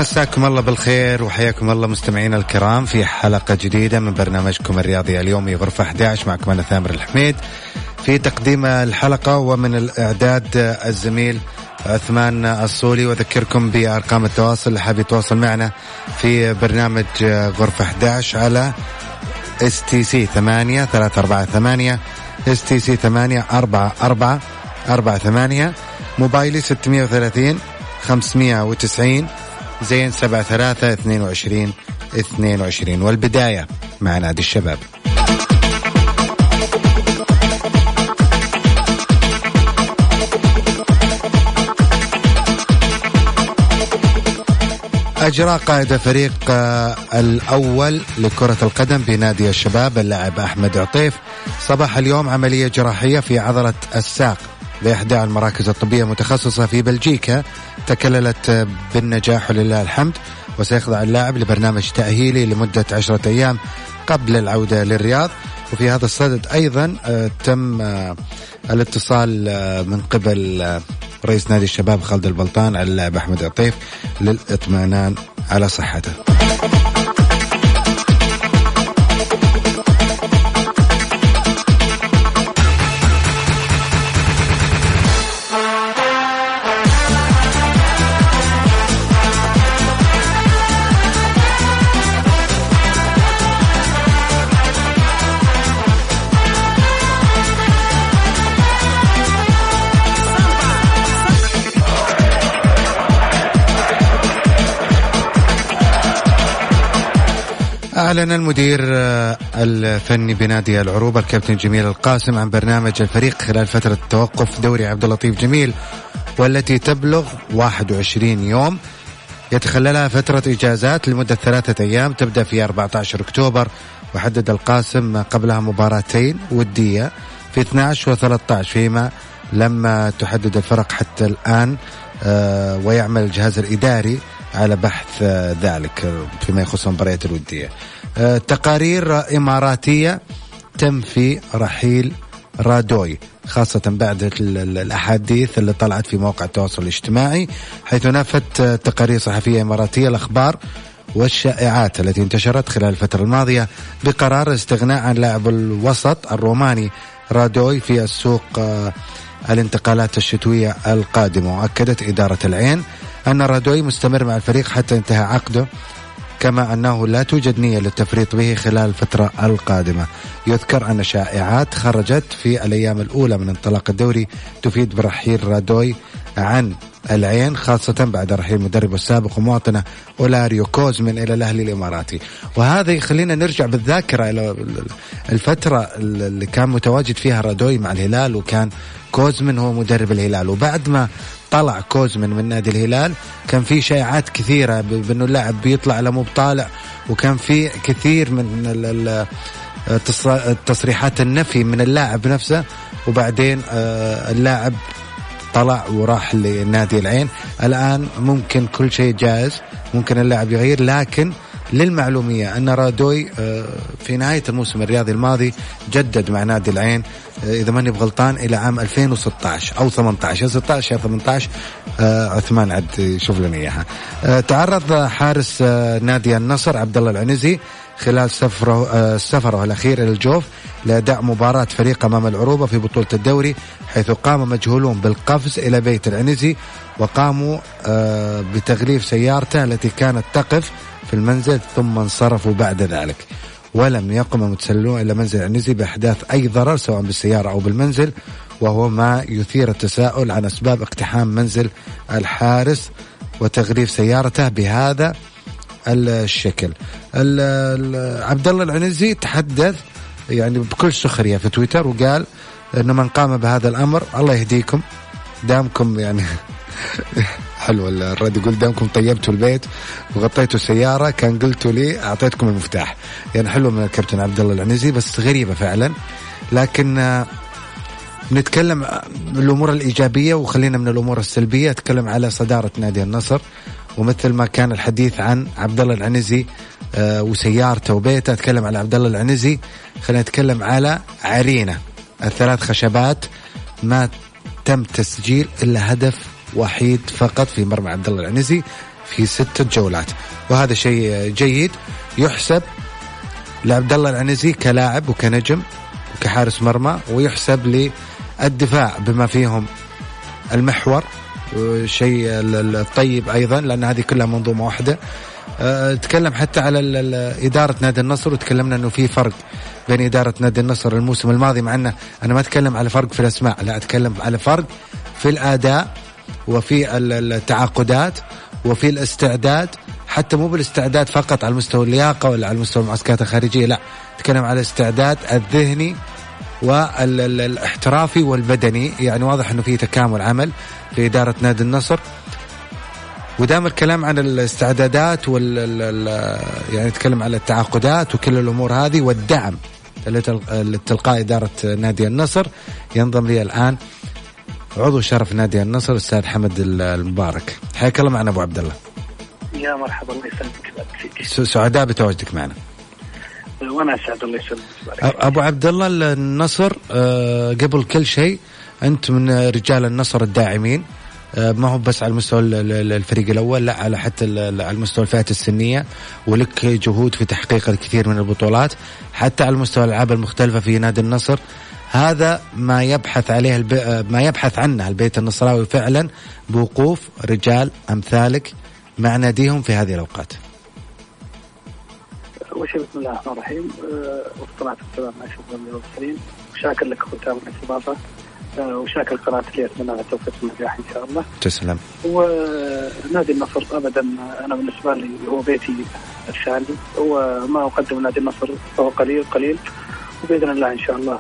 مساكم الله بالخير وحياكم الله مستمعينا الكرام في حلقة جديدة من برنامجكم الرياضي اليومي غرفة 11. معكم أنا ثامر الحميد في تقديم الحلقة، ومن الإعداد الزميل عثمان الصولي. وذكركم بأرقام التواصل اللي حاب يتواصل معنا في برنامج غرفة 11 على STC 8348 STC 844448 موبايلي 630 590 زين 7322. والبداية مع نادي الشباب. أجرى قائد فريق الأول لكرة القدم بنادي الشباب اللاعب أحمد عطيف صباح اليوم عملية جراحية في عضلة الساق بإحدى المراكز الطبية المتخصصة في بلجيكا، تكللت بالنجاح ولله الحمد، وسيخضع اللاعب لبرنامج تأهيلي لمدة 10 أيام قبل العودة للرياض. وفي هذا الصدد أيضا تم الاتصال من قبل رئيس نادي الشباب خالد البلطان على اللاعب أحمد عطيف للإطمئنان على صحته. أعلن المدير الفني بنادي العروبة الكابتن جميل القاسم عن برنامج الفريق خلال فترة توقف دوري عبد اللطيف جميل، والتي تبلغ 21 يوم يتخللها فترة إجازات لمدة 3 أيام تبدأ في 14 أكتوبر. وحدد القاسم قبلها مباراتين ودية في 12 و13، فيما لم تحدد الفرق حتى الآن، ويعمل الجهاز الإداري على بحث ذلك فيما يخص المباريات الودية. تقارير إماراتية تنفي رحيل رادوي، خاصة بعد الأحاديث اللي طلعت في مواقع التواصل الاجتماعي، حيث نفت تقارير صحفية إماراتية الأخبار والشائعات التي انتشرت خلال الفترة الماضية بقرار الاستغناء عن لاعب الوسط الروماني رادوي في السوق الانتقالات الشتوية القادمة. وأكدت إدارة العين أن رادوي مستمر مع الفريق حتى انتهى عقده، كما أنه لا توجد نية للتفريط به خلال الفترة القادمة. يذكر أن شائعات خرجت في الأيام الأولى من انطلاق الدوري تفيد برحيل رادوي عن العين، خاصة بعد رحيل مدربه السابق ومواطنه أولاريو كوزمن إلى الأهلي الإماراتي. وهذا يخلينا نرجع بالذاكرة إلى الفترة اللي كان متواجد فيها رادوي مع الهلال، وكان كوزمن هو مدرب الهلال. وبعد ما طلع كوزمن من نادي الهلال كان في شائعات كثيرة بأنه اللاعب بيطلع لمو بطالع، وكان في كثير من التصريحات النفي من اللاعب نفسه. وبعدين اللاعب طلع وراح لنادي العين. الآن ممكن كل شيء جائز، ممكن اللاعب يغير، لكن للمعلومية أن رادوي في نهاية الموسم الرياضي الماضي جدد مع نادي العين، إذا ماني بغلطان إلى عام 2016 أو 18 16 18. عثمان عد يشوف لنا إياها. تعرض حارس نادي النصر عبد الله العنزي خلال سفره الأخير إلى الجوف لأداء مباراة فريق أمام العروبة في بطولة الدوري، حيث قام مجهولون بالقفز إلى بيت العنزي، وقاموا بتغليف سيارته التي كانت تقف في المنزل، ثم انصرفوا بعد ذلك. ولم يقم المتسللون إلى منزل العنزي بإحداث أي ضرر سواء بالسيارة أو بالمنزل، وهو ما يثير التساؤل عن أسباب اقتحام منزل الحارس وتغليف سيارته بهذا الشكل. عبد الله العنزي تحدث يعني بكل سخرية في تويتر، وقال إنه من قام بهذا الأمر الله يهديكم، دامكم يعني حلو الرد، يقول دامكم طيبتوا البيت وغطيتوا السيارة كان قلتوا لي أعطيتكم المفتاح. يعني حلو من الكابتن عبد الله العنزي، بس غريبة فعلا. لكن نتكلم من الأمور الإيجابية وخلينا من الأمور السلبية. أتكلم على صدارة نادي النصر، ومثل ما كان الحديث عن عبد الله العنزي وسيارته وبيته، أتكلم على عبد الله العنزي. خلينا نتكلم على عرينة 3 خشبات ما تم تسجيل إلا هدف وحيد فقط في مرمى عبد الله العنزي في 6 جولات، وهذا شيء جيد يحسب لعبد الله العنزي كلاعب وكنجم وكحارس مرمى، ويحسب للدفاع بما فيهم المحور شيء الطيب أيضا، لأن هذه كلها منظومة واحدة. تكلم حتى على إدارة نادي النصر، وتكلمنا أنه في فرق بين إدارة نادي النصر الموسم الماضي، مع أنه أنا ما أتكلم على فرق في الأسماء، لا أتكلم على فرق في الأداء وفي التعاقدات وفي الاستعداد، حتى مو بالاستعداد فقط على مستوى اللياقة ولا على مستوى المعسكرات الخارجية، لا أتكلم على الاستعداد الذهني والاحترافي والبدني. يعني واضح أنه في تكامل عمل في إدارة نادي النصر. ودام الكلام عن الاستعدادات يعني نتكلم على التعاقدات وكل الأمور هذه والدعم اللي تلقاه إدارة نادي النصر، ينضم لي الآن عضو شرف نادي النصر الأستاذ حمد المبارك. حياك الله معنا أبو عبد الله. يا مرحبا، الله يسلمك. سعداء بتواجدك معنا. وانا اسعد، الله يسلمك. ابو عبد الله، النصر قبل كل شيء انت من رجال النصر الداعمين، ما هو بس على مستوى الفريق الاول، لا على حتى على مستوى الفئات السنيه، ولك جهود في تحقيق الكثير من البطولات حتى على مستوى الالعاب المختلفه في نادي النصر. هذا ما يبحث عليه ما يبحث عنه البيت النصراوي فعلا، بوقوف رجال امثالك مع ناديهم في هذه الاوقات. أول شيء بسم الله الرحمن الرحيم، والصلاة والسلام على أشرف المرسلين، وشاكر لك ختام الاستضافة، وشاكر قناة اللي أتمنى التوفيق والنجاح إن شاء الله. تسلم. ونادي النصر أبدا أنا بالنسبة لي هو بيتي الثاني، وما أقدم نادي النصر فهو قليل، وبإذن الله إن شاء الله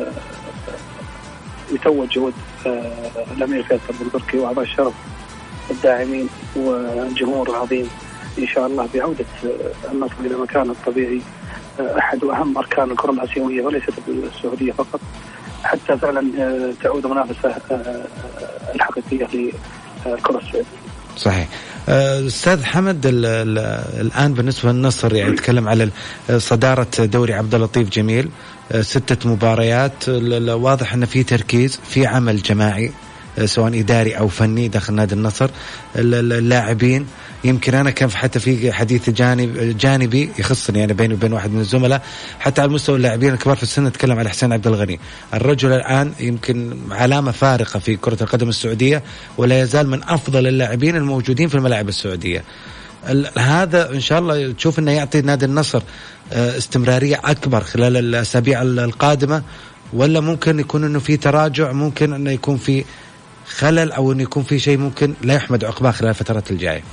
يتوج جهود الأمير فيصل بن تركي وأعضاء الشرف الداعمين والجمهور العظيم إن شاء الله بعودة النصر إلى مكانه الطبيعي، أحد وأهم أركان الكرة الآسيوية وليست السعودية فقط، حتى فعلا تعود منافسة الحقيقية للكرة السعودية. صحيح. أستاذ حمد، الآن بالنسبة للنصر يعني نتكلم على صدارة دوري عبد اللطيف جميل، 6 مباريات، واضح أن في تركيز، في عمل جماعي سواء إداري أو فني داخل نادي النصر. اللاعبين يمكن أنا كان حتى في حديث جانبي يخصني يعني بيني وبين واحد من الزملاء، حتى على مستوى اللاعبين الكبار في السن، نتكلم على حسين عبد الغني، الرجل الآن يمكن علامة فارقة في كرة القدم السعودية، ولا يزال من أفضل اللاعبين الموجودين في الملاعب السعودية. هذا إن شاء الله تشوف أنه يعطي نادي النصر استمرارية أكبر خلال الأسابيع القادمة، ولا ممكن يكون أنه في تراجع، ممكن أنه يكون في خلل، أو أنه يكون في شيء ممكن لا يحمد عقباه خلال الفترات الجاية؟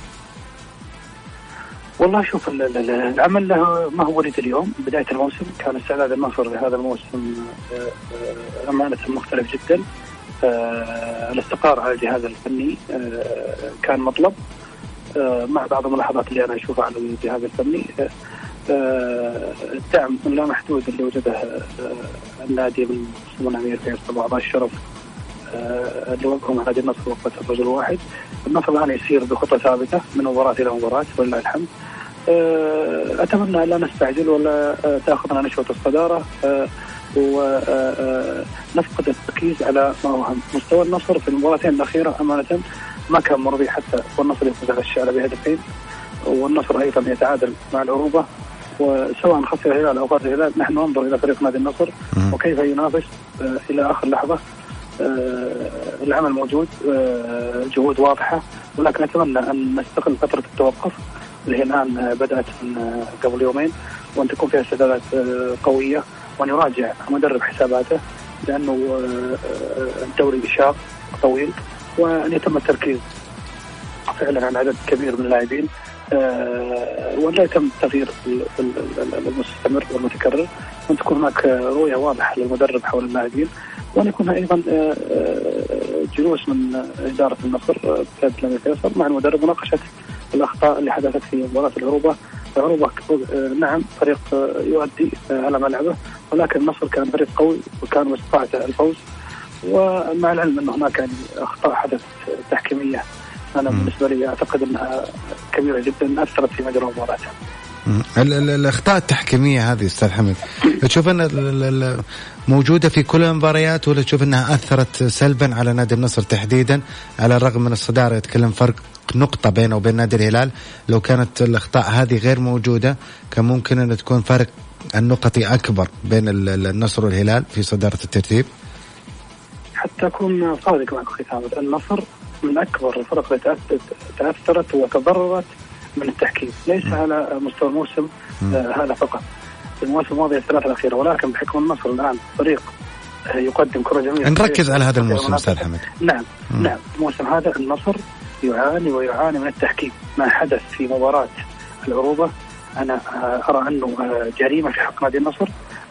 والله شوف، العمل له ما هو وليد اليوم. بداية الموسم كان استعداد النصر لهذا الموسم أمانة مختلف جدا. الاستقرار على الجهاز الفني كان مطلب، مع بعض الملاحظات اللي أنا أشوفها على الجهاز الفني. الدعم لا محدود اللي وجده النادي من سمو الأمير فيصل وأعضاء الشرف اللي وقفوا نادي النصر وقت الرجل واحد. النصر الآن يسير بخطة ثابتة من مباراة إلى مباراة ولله الحمد. أتمنى لا نستعجل ولا تأخذنا نشوة الصدارة ونفقد التركيز على ما هو مستوى النصر في المباراتين الأخيرة. أمانة ما كان مرضي، حتى والنصر يفوز على الشعلة بهدفين، والنصر أيضا يتعادل مع العروبة. وسواء خسر الهلال أو فاز الهلال، نحن ننظر إلى فريق نادي النصر وكيف ينافس إلى آخر لحظة. العمل موجود، جهود واضحة، ولكن أتمنى أن نستغل فترة التوقف اللي هي الآن بدأت من قبل يومين، وأن تكون فيها استعدادات قوية، وأن يراجع مدرب حساباته، لأنه الدوري شاق طويل، وأن يتم التركيز فعلا على عدد كبير من اللاعبين، ولا يتم التغيير المستمر والمتكرر، وأن تكون هناك رؤية واضحة للمدرب حول اللاعبين، وأن يكون أيضا جلوس من إدارة النصر بقيادة الأمير فيصل مع المدرب مناقشة الأخطاء اللي حدثت في مباراة العروبة. نعم فريق يؤدي على ملعبه، ولكن النصر كان فريق قوي وكان مستطاع الفوز، ومع العلم أن هناك يعني أخطاء حدثت تحكيمية أنا بالنسبة لي أعتقد أنها كبيرة جدا أثرت في مجرى المباراة. الأخطاء التحكيمية هذه أستاذ حمد تشوف أن موجودة في كل المباريات، ولا تشوف أنها أثرت سلبا على نادي النصر تحديدا، على الرغم من الصدارة يتكلم فرق نقطة بينه وبين نادي الهلال؟ لو كانت الأخطاء هذه غير موجودة كان ممكن أن تكون فرق النقطي أكبر بين النصر والهلال في صدارة الترتيب. حتى أكون صادق معك أخي ثابت، النصر من أكبر الفرق اللي تأثرت وتضررت من التحكيم، ليس على مستوى الموسم هذا فقط، المواسم الماضية الثلاثة الأخيرة، ولكن بحكم النصر الآن فريق يقدم كرة جميلة. نركز على هذا الموسم أستاذ حمد. نعم الموسم هذا النصر يعاني من التحكيم. ما حدث في مباراة العروبة أنا أرى أنه جريمة في حق نادي النصر،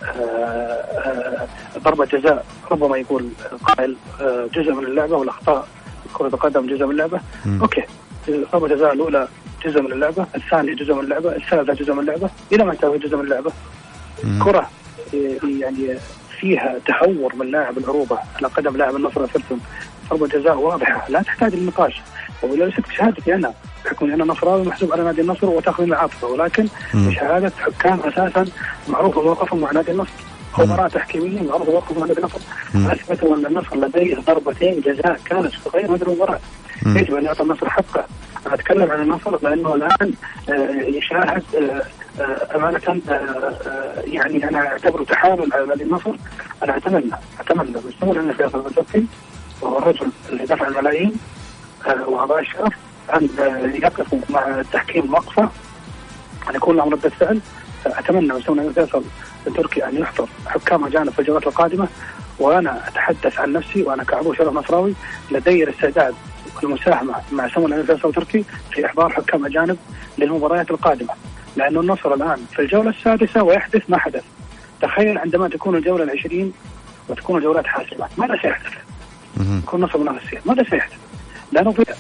ضربة جزاء ربما يقول قائل جزء من اللعبة، والأخطاء كرة القدم جزء من اللعبة. أوكي، ضربة جزاء الأولى جزء من اللعبة، الثانية جزء من اللعبة، الثالثة جزء من اللعبة، إلى ما تنتهي جزء من اللعبة. كرة يعني فيها تهور من لاعب العروبة على قدم لاعب النصر فيرتون، ضربة جزاء واضحة لا تحتاج للنقاش، وليست شهادتي أنا بحكم أن نصراوي محسوب على نادي النصر وتأخذ من العاطفة، ولكن شهادة حكام أساسا معروفة موقفهم مع نادي النصر، خبراء تحكيميين معروفة موقفهم مع نادي النصر، أثبتوا أن النصر لديه ضربتين جزاء كانت تغير مجرى المباراة. يجب أن يعطي النصر حقه. أنا أتكلم عن النصر لأنه الآن يشاهد أمانة يعني أنا أعتبره تحامل على نادي النصر. أنا أتمنى بالسهول أن فيصل بن تركي وهو الرجل اللي دفع الملايين وأعضاء الشرف أن يقفوا مع التحكيم وقفة، أن يكون لهم ردة فعل. أتمنى بالسهول أن فيصل بن تركي أن يحضر حكام أجانب في الجولات القادمة، وأنا أتحدث عن نفسي وأنا كعضو شرف نصراوي لدي الاستعداد والمساهمة مع سمو فيصل تركي في إحضار حكام أجانب للمباريات القادمة، لأن النصر الآن في الجولة السادسة ويحدث ما حدث. تخيل عندما تكون الجولة 20 وتكون الجولات حاسمة، ماذا سيحدث؟ يكون النصر منافسيا، ماذا سيحدث؟ لأنه في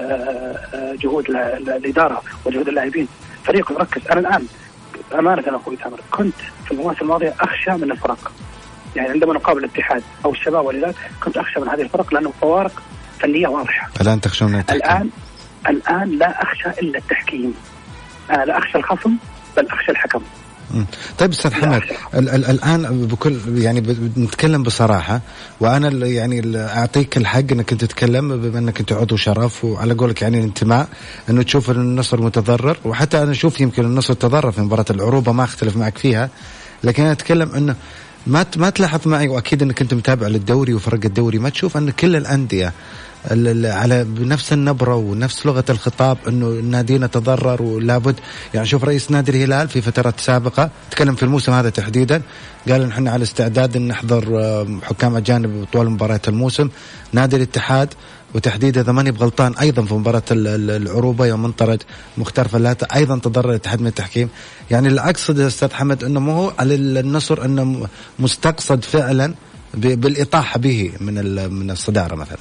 جهود الإدارة وجهود اللاعبين، فريق مركز. أنا الآن أمانة أخوي تامر كنت في المواسم الماضية أخشى من الفرق، يعني عندما نقابل الاتحاد أو الشباب والهلال كنت أخشى من هذه الفرق لأنه فوارق فنية واضحة. الآن تخشى من التحكيم؟ الآن لا أخشى إلا التحكيم. أنا لا أخشى الخصم بل أخشى الحكم. طيب أستاذ حمد، الآن بكل يعني بنتكلم بصراحة، وأنا يعني أعطيك الحق أنك أنت تتكلم بما أنك أنت عضو شرف، وعلى قولك يعني الانتماء أنه تشوف أن النصر متضرر، وحتى أنا أشوف يمكن النصر تضرر في مباراة العروبة، ما أختلف معك فيها، لكن أنا أتكلم أنه ما تلاحظ معي، وأكيد أنك أنت متابع للدوري وفرق الدوري، ما تشوف أن كل الأندية على بنفس النبرة ونفس لغة الخطاب أنه الناديين تضرر ولابد؟ يعني شوف رئيس نادي الهلال في فترات سابقة تكلم في الموسم هذا تحديدا، قال إن إحنا على استعداد أن نحضر حكام أجانب طوال مباريات الموسم. نادي الاتحاد وتحديدا إذا ماني بغلطان أيضا في مباراة العروبة يوم انطرد مختار فلاتة أيضا تضرر الاتحاد من التحكيم. يعني اللي أقصد يا أستاذ حمد أنه مو هو على النصر أنه مستقصد فعلا بالإطاحة به من الصدارة مثلا.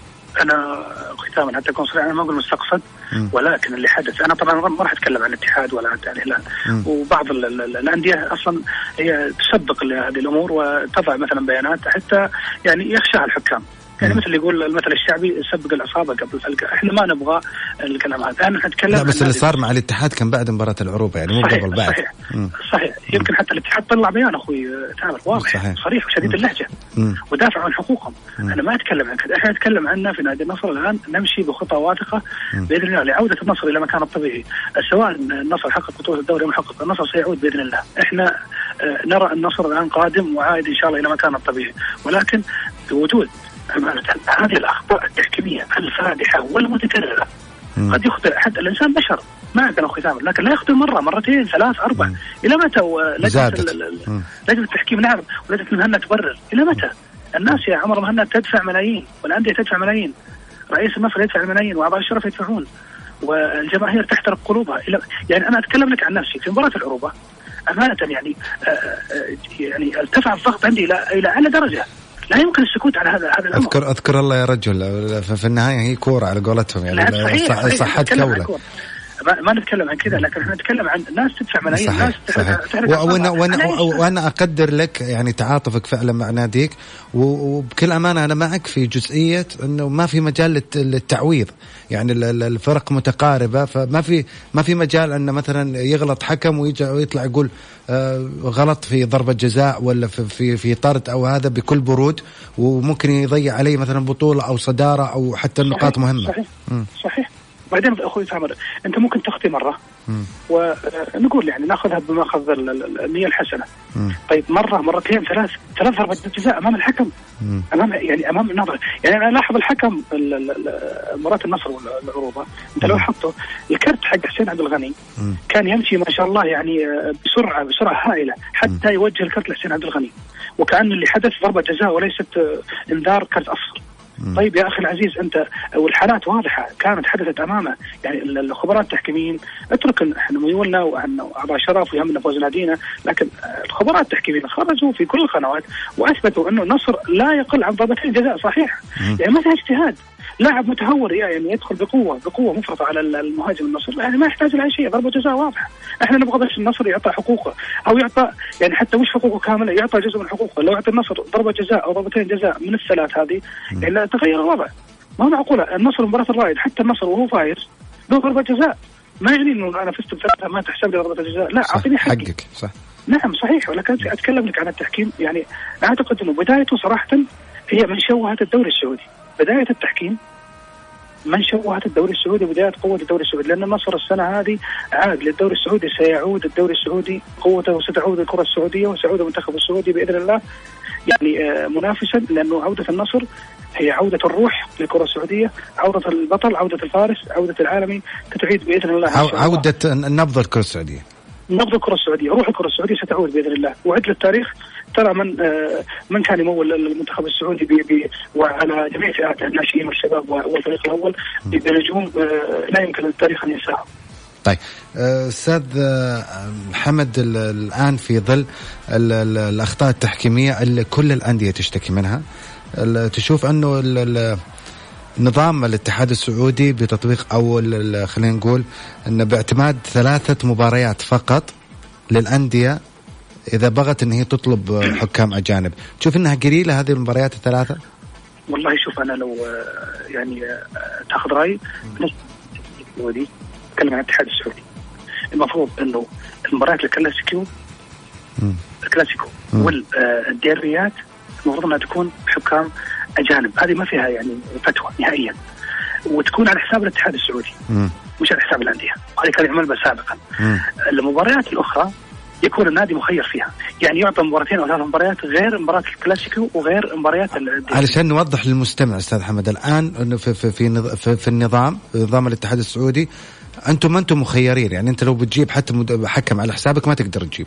أنا ختاما حتى أكون صريح، أنا ما أقول مستقصد، ولكن اللي حدث أنا طبعا ما راح أتكلم عن الاتحاد ولا عن الهلال، وبعض الأندية أصلا هي تسبق هذه الأمور وتضع مثلا بيانات حتى يعني يخشى الحكام، يعني مثل اللي يقول المثل الشعبي سبق العصابة قبل الفلقة. احنا ما نبغى الكلام هذا، انا نتكلم. لا بس اللي صار مع الاتحاد كان بعد مباراة العروبة، يعني مو قبل بعد. صحيح. يمكن حتى الاتحاد طلع بيان اخوي تامر واضح صريح وشديد اللهجة ودافع عن حقوقهم. انا ما اتكلم عن كذا، احنا نتكلم عننا في نادي النصر الان نمشي بخطى واثقة باذن الله لعودة النصر الى مكانه الطبيعي، سواء النصر حقق بطولة الدوري محقق، النصر سيعود باذن الله. احنا نرى النصر الان قادم وعائد ان شاء الله الى مكانه الطبيعي، ولكن بوجود هذه الأخطاء التحكيمية الفادحة والمتكررة قد يخطئ حتى الإنسان بشر، ما عندنا ختام، لكن لا يخطئ مرة مرتين ثلاث أربع. إلى متى لجنة التحكيم نعم ولجنة المهنة تبرر؟ إلى متى؟ الناس يا عمر مهنة تدفع ملايين والأندية تدفع ملايين، رئيس النصر يدفع الملايين وأعضاء الشرف يدفعون والجماهير تحترق قلوبها. يعني أنا أتكلم لك عن نفسي في مباراة العروبة أمانة، يعني ارتفع الضغط عندي إلى أعلى درجة، لا يمكن السكوت على هذا الأمر. أذكر الله يا رجل، في النهاية هي كورة على قولتهم، يعني صحت كولة. ما نتكلم عن كذا، لكن احنا نتكلم عن ناس تدفع ملايين. صحيح. ناس وانا اقدر لك يعني تعاطفك فعلا مع ناديك، وبكل امانه انا معك في جزئيه انه ما في مجال للتعويض. يعني الفرق متقاربه، فما في مجال ان مثلا يغلط حكم ويطلع يقول غلط في ضربه جزاء ولا في طرد او هذا بكل برود، وممكن يضيع عليه مثلا بطوله او صداره او حتى النقاط مهمه. صحيح. بعدين أخوي سامر، أنت ممكن تخطي مرة ونقول يعني نأخذها بمأخذ النية الحسنة. طيب مرة مرتين ثلاث ضربات جزاء أمام الحكم، أمام النظر. يعني أنا لاحظ الحكم مباراة النصر والعروبة، أنت لو حطه الكرت حق حسين عبد الغني كان يمشي ما شاء الله يعني بسرعة هائلة حتى يوجه الكرت لحسين عبد الغني، وكأن اللي حدث ضربة جزاء وليست انذار كرت أصفر. طيب يا أخي العزيز، أنت والحالات واضحة كانت حدثت أمامه. يعني الخبراء التحكيميين، اترك احنا ميولنا وأعضاء شرف ويهمنا فوز نادينا، لكن الخبراء التحكيميين خرجوا في كل القنوات وأثبتوا أنه النصر لا يقل عن ضربتين جزاء صحيح. يعني ما فيها اجتهاد، لاعب متهور يعني يدخل بقوة مفرطة على المهاجم النصر، يعني ما يحتاج لأي شيء، ضربة جزاء واضحة. احنا نبغى بس النصر يعطى حقوقه، أو يعطى يعني حتى مش حقوقه كاملة، يعطى جزء من حقوقه. لو يعطي النصر ضربة جزاء أو ضربتين جزاء من الثلاث هذه يعني تغير الوضع. ما معقولة النصر مباراة الرائد حتى النصر وهو فايز له ضربة جزاء، ما يعني إنه أنا فزت بثلاثة ما تحسب لي ضربة جزاء، لا أعطيني حقك. صح. نعم صحيح. ولكن أتكلم لك عن التحكيم، يعني أعتقد إنه بدايته صراحة هي من شوهت الدوري السعودي. بداية التحكيم من شوهت الدوري السعودي، بداية قوة الدوري السعودي، لأن النصر السنة هذه عاد للدوري السعودي، سيعود الدوري السعودي قوته، وستعود الكرة السعودية، وسيعود المنتخب السعودي بإذن الله يعني منافسا، لأنه عودة النصر هي عودة الروح للكرة السعودية، عودة البطل، عودة الفارس، عودة العالمي، تتعيد بإذن الله. عودة نبض الكرة السعودية، نبض الكرة السعودية، روح الكرة السعودية ستعود بإذن الله. وعد للتاريخ، ترى من كان يمول المنتخب السعودي وعلى جميع فئات الناشئين والشباب والفريق الأول بنجوم لا يمكن للتاريخ أن ينساهم. طيب أستاذ محمد، الآن في ظل الأخطاء التحكيمية اللي كل الأندية تشتكي منها، تشوف أنه نظام الاتحاد السعودي بتطبيق أو خلينا نقول أنه باعتماد 3 مباريات فقط للأندية إذا بغت أن هي تطلب حكام أجانب، تشوف أنها قليلة هذه المباريات ال3؟ والله شوف، أنا لو يعني تأخذ رأي ودي أتكلم عن الاتحاد السعودي، المفروض أنه المباريات الكلاسيكو والديربيات المفروض أنها تكون حكام أجانب، هذه ما فيها يعني فتوى نهائيا، وتكون على حساب الاتحاد السعودي مش على حساب الأندية، وهذا كان يعمل بها سابقا. المباريات الأخرى يكون النادي مخير فيها، يعني يعطى 2 أو 3 مباريات غير مباراة الكلاسيكو وغير مباريات الديربي. علشان نوضح للمستمع أستاذ حمد، الآن إنه في نظام الاتحاد السعودي أنتم مخيرين، يعني أنت لو بتجيب حتى حكم على حسابك ما تقدر تجيب،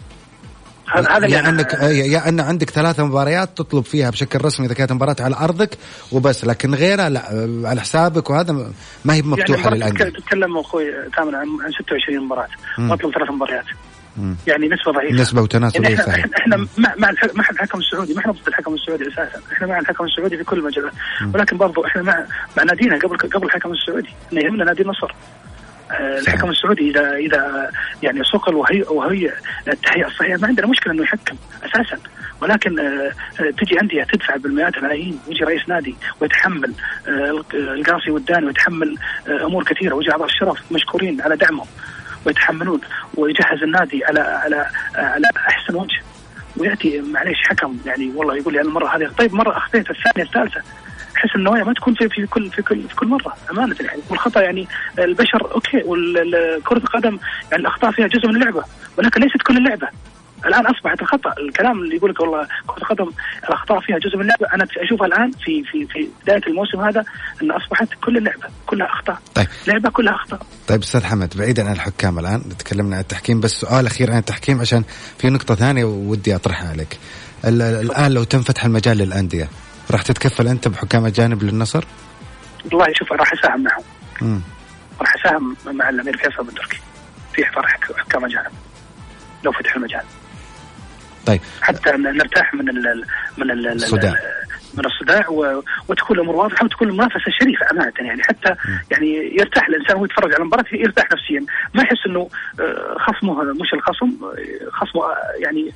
هذا يا أن عندك 3 مباريات تطلب فيها بشكل رسمي إذا كانت مباراة على أرضك وبس، لكن غيرها لا على حسابك، وهذا ما هي مفتوحة يعني للأندية. تتكلم أخوي ثامن عن 26 مباراة واطلب 3 مباريات، يعني نسبة ضعيفة، نسبة وتناسب. يعني احنا مع الحكم السعودي، ما احنا ضد الحكم السعودي اساسا، احنا مع الحكم السعودي في كل المجالات، ولكن برضو احنا مع نادينا قبل الحكم السعودي، انه يهمنا نادي النصر. الحكم السعودي اذا يعني صقل وهي التهيئة الصحيحة ما عندنا مشكلة انه يحكم اساسا، ولكن تجي أندية تدفع بالمئات الملايين، ويجي رئيس نادي ويتحمل القاصي والداني، ويتحمل امور كثيرة، ويجي اعضاء الشرف مشكورين على دعمهم ويتحملون، ويجهز النادي على احسن وجه، وياتي معليش حكم يعني والله يقول لي المره هذه طيب، مره اخطيت، الثانيه الثالثه، حس النوايا ما تكون في كل مره امانه يعني. والخطا يعني البشر اوكي، والكره القدم يعني الاخطاء فيها جزء من اللعبه، ولكن ليست كل اللعبه. الان اصبحت الخطا، الكلام اللي يقول لك والله كره القدم الاخطاء فيها جزء من اللعبه، انا اشوفها الان في بدايه الموسم هذا ان اصبحت كل اللعبه كلها اخطاء. طيب. لعبه كلها اخطاء. طيب استاذ حمد، بعيدا عن الحكام الان تكلمنا عن التحكيم، بس سؤال اخير عن التحكيم عشان في نقطه ثانيه ودي اطرحها عليك. الان لو تنفتح المجال للانديه راح تتكفل انت بحكام اجانب للنصر؟ والله شوف، راح اساهم معهم، راح اساهم مع الامير فيصل بن تركي في احضار حكام اجانب لو فتح المجال. طيب، حتى نرتاح من من الصداع وتكون الامور واضحه وتكون المنافسه شريفه امانه يعني، حتى يعني يرتاح الانسان وهو يتفرج على المباراه، يرتاح نفسيا، ما يحس انه خصمه مش الخصم، خصمه يعني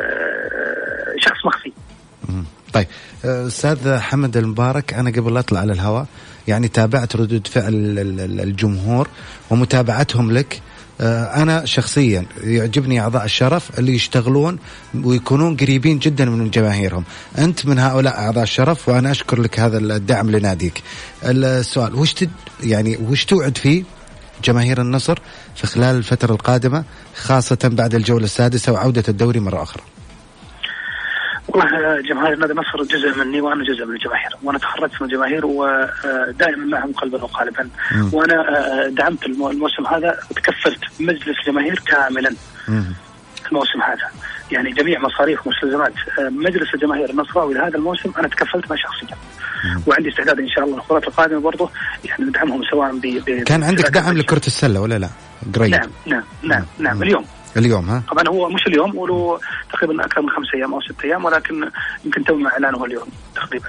شخص مخفي. طيب أستاذ حمد المبارك، أنا قبل لا أطلع على الهواء يعني تابعت ردود فعل الجمهور ومتابعتهم لك. أنا شخصيا يعجبني أعضاء الشرف اللي يشتغلون ويكونون قريبين جدا من جماهيرهم. أنت من هؤلاء أعضاء الشرف وأنا أشكر لك هذا الدعم لناديك. السؤال وش توعد فيه جماهير النصر في خلال الفترة القادمة خاصة بعد الجولة السادسة وعودة الدوري مرة أخرى؟ والله جماهير نادي النصر جزء مني وأنا جزء من الجماهير، وأنا تخرجت من الجماهير ودائما معهم قلبا وقالبا، وأنا دعمت الموسم هذا وتكفلت مجلس جماهير كاملا الموسم هذا، يعني جميع مصاريف ومستلزمات مجلس الجماهير النصراوي لهذا الموسم أنا تكفلت بها شخصيا، وعندي استعداد إن شاء الله الخطوات القادمة برضه يعني ندعمهم سواء كان عندك دعم لكرة السلة ولا لا؟ قريب. نعم اليوم ها؟ طبعا هو مش اليوم، ولو تقريبا أكثر من 5 أيام أو 6 أيام، ولكن يمكن تو مع إعلانه اليوم تقريبا.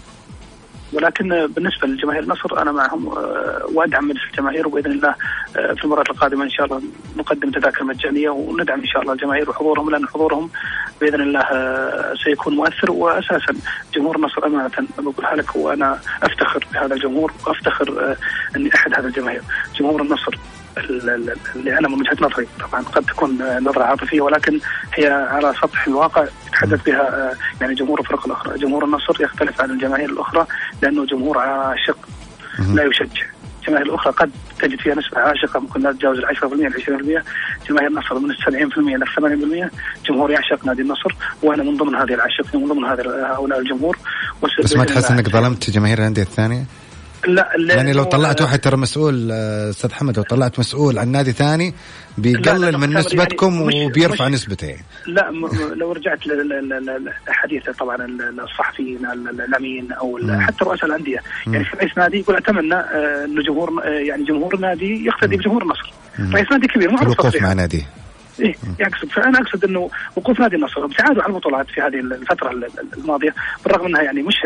ولكن بالنسبة للجماهير النصر أنا معهم وأدعم مجلس الجماهير، وبإذن الله في المرات القادمة إن شاء الله نقدم تذاكر مجانية وندعم إن شاء الله الجماهير وحضورهم، لأن حضورهم بإذن الله سيكون مؤثر. وأساسا جمهور النصر أمانة بقولها لك، وأنا أفتخر بهذا الجمهور وأفتخر أني أحد هذا الجماهير. جمهور النصر اللي أنا من وجهة نظري طبعا قد تكون نظرة عاطفية، ولكن هي على سطح الواقع يتحدث بها يعني جمهور الفرق الأخرى. جمهور النصر يختلف عن الجماهير الأخرى لأنه جمهور عاشق لا يشجع. الجماهير الأخرى قد تجد فيها نسبة عاشقة ممكن لا تتجاوز 10% 20%. جماهير النصر من 70% إلى 80% جمهور يعشق نادي النصر، وأنا من ضمن هذه العاشقين ومن ضمن هؤلاء الجمهور. بس ما تحس أنك ظلمت جماهير الأندية الثانية؟ لا يعني لو طلعت واحد ترى مسؤول أستاذ حمد، لو طلعت مسؤول عن نادي ثاني بيقلل من نسبتكم يعني وبيرفع نسبته يعني. لا لو رجعت للحديث طبعا الصحفيين الأمين أو حتى رؤساء الأندية يعني في رئيس نادي يقول أتمنى إنه جمهور يعني جمهور النادي يقتدي بجمهور النصر. رئيس نادي كبير معروف الوقوف مع نادي يقصد، فأنا أقصد إنه وقوف نادي النصر ابتعاده عن البطولات في هذه الفترة الماضية، بالرغم أنها يعني مش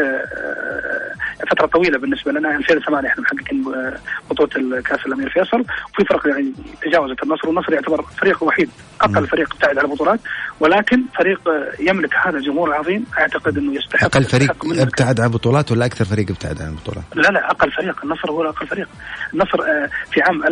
فترة طويلة بالنسبة لنا. 2008 إحنا محققين بطولة الكأس الأمير فيصل، وفي فرق يعني تجاوزت النصر، والنصر يعتبر فريق وحيد أقل فريق ابتعد عن البطولات، ولكن فريق يملك هذا الجمهور العظيم أعتقد إنه يستحق. أقل فريق ابتعد عن البطولات ولا أكثر فريق ابتعد عن البطولات؟ لا أقل فريق. النصر هو أقل فريق. النصر في عام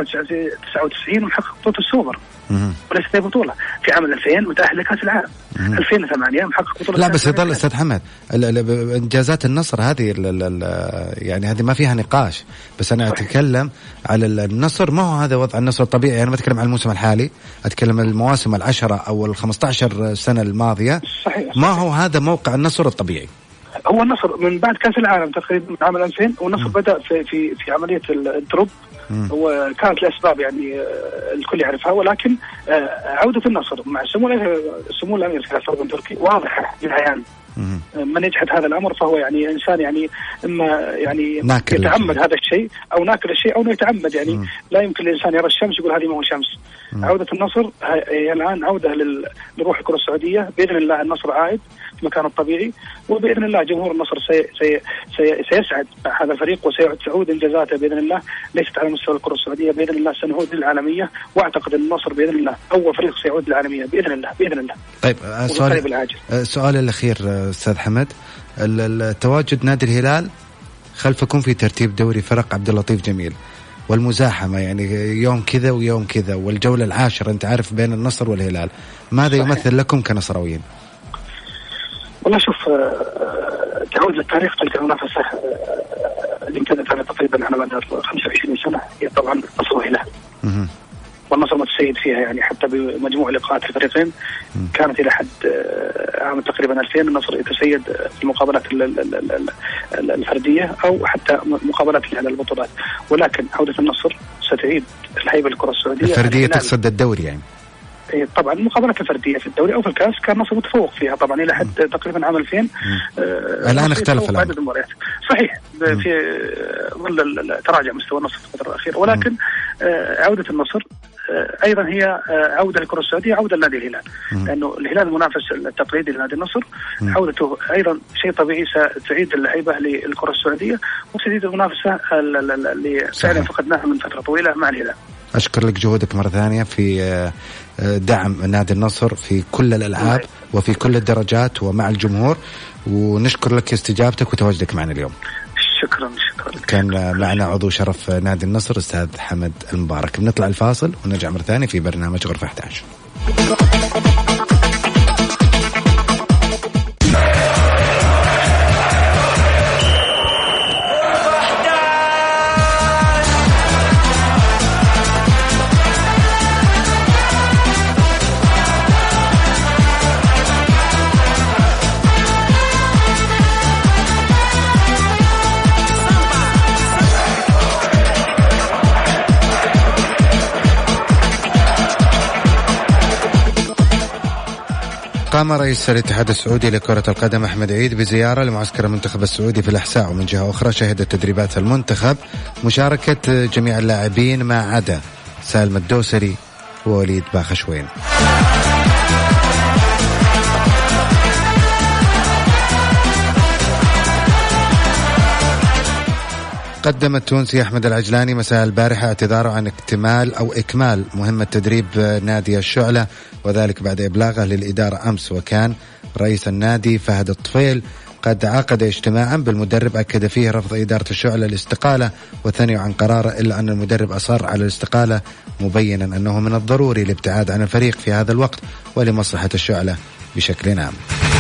1999 محقق بطولة السوبر وليس بطولة. في عام 2000 متأهل لكأس العالم. 2008 محقق بطولة. لا بس يضل أستاذ حمد إنجازات النصر هذه يعني هذه ما فيها نقاش، بس أنا أتكلم على النصر. ما هو هذا وضع النصر الطبيعي. أنا ما أتكلم عن الموسم الحالي، أتكلم عن المواسم 10 أو 15 سنة الماضية. صحيح. ما هو هذا موقع النصر الطبيعي. هو النصر من بعد كأس العالم تقريبا من عام 2000 والنصر بدأ في عملية الدروب، وكانت الأسباب يعني الكل يعرفها، ولكن عودة النصر مع سمو الأمير الفيصل بن تركي واضحة بالعيان. من يجحد هذا الأمر فهو يعني إنسان يعني إما يعني يتعمد هذا الشيء أو ناكل الشيء أو يتعمد يعني. لا يمكن الإنسان يرى الشمس يقول هذه ما هو شمس. عودة النصر هي الآن عودة لروح الكرة السعودية. بإذن الله النصر عائد في مكانه الطبيعي، وبإذن الله جمهور النصر سيسعد مع هذا الفريق وسيعود إنجازاته بإذن الله، ليست على مستوى الكرة السعودية. بإذن الله سنعود للعالمية، وأعتقد أن النصر بإذن الله أول فريق سيعود للعالمية بإذن الله. طيب السؤال الأخير أستاذ حمد، التواجد نادي الهلال خلفكم في ترتيب دوري فرق عبد اللطيف جميل، والمزاحمة يعني يوم كذا ويوم كذا، والجولة 10 أنت عارف بين النصر والهلال، ماذا يمثل لكم كنصراويين؟ والله شوف، تعود للتاريخ تلك المنافسة اللي امتدت على تقريبا على مدار 25 سنة هي طبعا النصر والهلال. والنصر متسيد فيها يعني حتى بمجموع لقاءات الفريقين كانت إلى حد عام تقريبا 2000 النصر يتسيد في المقابلات الفردية أو حتى مقابلات على البطولات، ولكن عودة النصر ستعيد الهيبة للكرة السعودية. الفردية تقصد الدوري يعني؟ طبعا المقابلات الفردية في الدوري أو في الكاس كان النصر متفوق فيها طبعا إلى حد تقريبا عام 2000. الآن اختلف عدد المباريات صحيح في ظل تراجع مستوى النصر في الفترة الأخيرة، ولكن عودة النصر أيضا هي عودة للكرة السعودية، عودة لنادي الهلال، لأنه الهلال المنافس التقليدي لنادي النصر، عودته أيضا شيء طبيعي ستعيد اللعيبة للكرة السعودية وتزيد المنافسة اللي فعلا فقدناها من فترة طويلة مع الهلال. أشكر لك جهودك مرة ثانية في دعم نادي النصر في كل الألعاب وفي كل الدرجات ومع الجمهور، ونشكر لك استجابتك وتواجدك معنا اليوم. شكرا. كان معنا عضو شرف نادي النصر أستاذ حمد المبارك. بنطلع الفاصل ونرجع مرة ثانية في برنامج غرفة 11. قام رئيس الاتحاد السعودي لكرة القدم أحمد عيد بزيارة لمعسكر المنتخب السعودي في الأحساء، ومن جهة أخرى شهدت تدريبات المنتخب مشاركة جميع اللاعبين ما عدا سالم الدوسري ووليد باخشوين. قدم التونسي أحمد العجلاني مساء البارحة اعتذاره عن إكمال مهمة تدريب نادي الشعلة، وذلك بعد إبلاغه للإدارة أمس. وكان رئيس النادي فهد الطفيل قد عقد اجتماعا بالمدرب أكد فيه رفض إدارة الشعلة الاستقالة وثني عن قراره، إلا أن المدرب أصر على الاستقالة مبينا أنه من الضروري الابتعاد عن الفريق في هذا الوقت ولمصلحة الشعلة بشكل عام.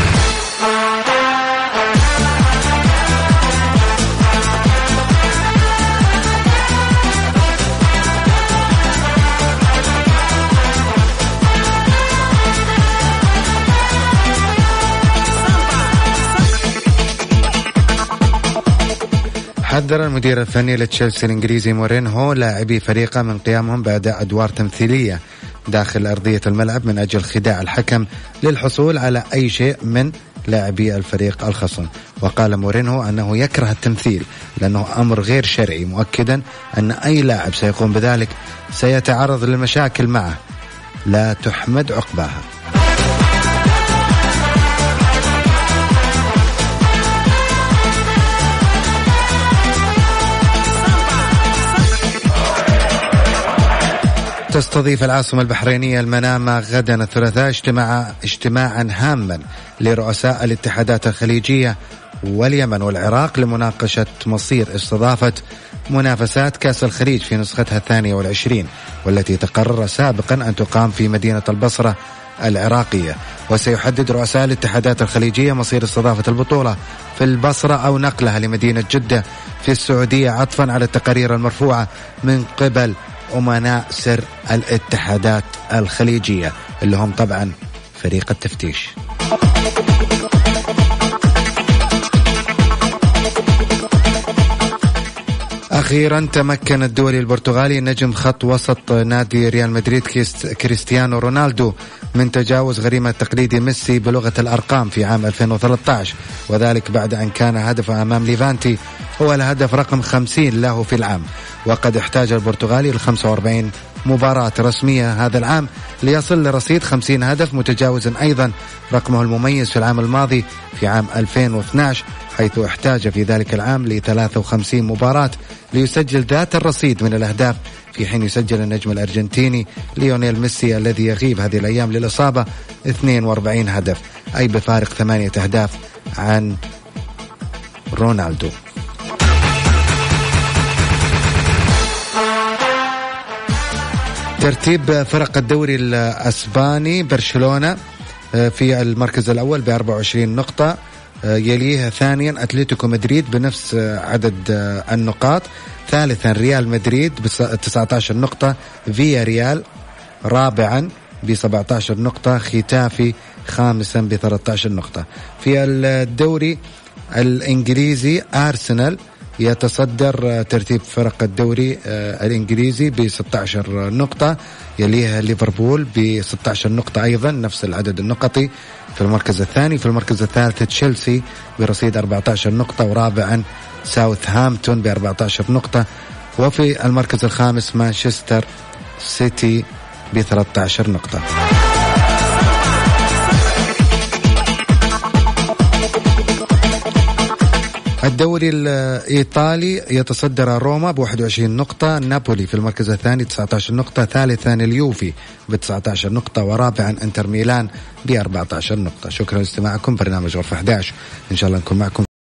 حذر المدير الفني لتشيلسي الإنجليزي مورينهو لاعبي فريقه من قيامهم بأداء أدوار تمثيلية داخل أرضية الملعب من أجل خداع الحكم للحصول على أي شيء من لاعبي الفريق الخصم. وقال مورينهو أنه يكره التمثيل لأنه أمر غير شرعي، مؤكدا أن أي لاعب سيقوم بذلك سيتعرض للمشاكل معه لا تحمد عقباها. تستضيف العاصمة البحرينية المنامة غدا الثلاثاء اجتماعا هاما لرؤساء الاتحادات الخليجية واليمن والعراق لمناقشة مصير استضافة منافسات كأس الخليج في نسختها 22، والتي تقرر سابقا أن تقام في مدينة البصرة العراقية. وسيحدد رؤساء الاتحادات الخليجية مصير استضافة البطولة في البصرة أو نقلها لمدينة جدة في السعودية، عطفا على التقارير المرفوعة من قبل أمناء سر الاتحادات الخليجية اللي هم طبعا فريق التفتيش. أخيرا تمكن الدولي البرتغالي نجم خط وسط نادي ريال مدريد كريستيانو رونالدو من تجاوز غريمة تقليدي ميسي بلغة الأرقام في عام 2013، وذلك بعد أن كان هدفه أمام ليفانتي هو الهدف رقم 50 له في العام. وقد احتاج البرتغالي ل45 مباراة رسمية هذا العام ليصل لرصيد 50 هدف، متجاوزا أيضا رقمه المميز في العام الماضي في عام 2012، حيث احتاج في ذلك العام ل53 مباراة ليسجل ذات الرصيد من الأهداف، في حين يسجل النجم الأرجنتيني ليونيل ميسي الذي يغيب هذه الأيام للإصابة 42 هدف، أي بفارق 8 أهداف عن رونالدو. ترتيب فرق الدوري الأسباني: برشلونة في المركز الأول ب24 نقطة، يليه ثانيا أتلتيكو مدريد بنفس عدد النقاط، ثالثا ريال مدريد ب19 نقطة، فيا ريال رابعا ب17 نقطة، ختافي خامسا ب13 نقطة. في الدوري الإنجليزي أرسنال يتصدر ترتيب فرق الدوري الإنجليزي ب16 نقطة، يليها ليفربول ب16 نقطة أيضا نفس العدد النقطي في المركز الثاني. في المركز الثالث تشيلسي برصيد 14 نقطة، ورابعا ساوثهامبتون ب14 نقطة، وفي المركز الخامس مانشستر سيتي ب13 نقطة. الدوري الإيطالي يتصدر روما ب21 نقطة، نابولي في المركز الثاني 19 نقطة، ثالثا اليوفي ب19 نقطة، ورابعا انتر ميلان ب14 نقطة. شكرا لاستماعكم، برنامج غرفة 11 إن شاء الله نكون معكم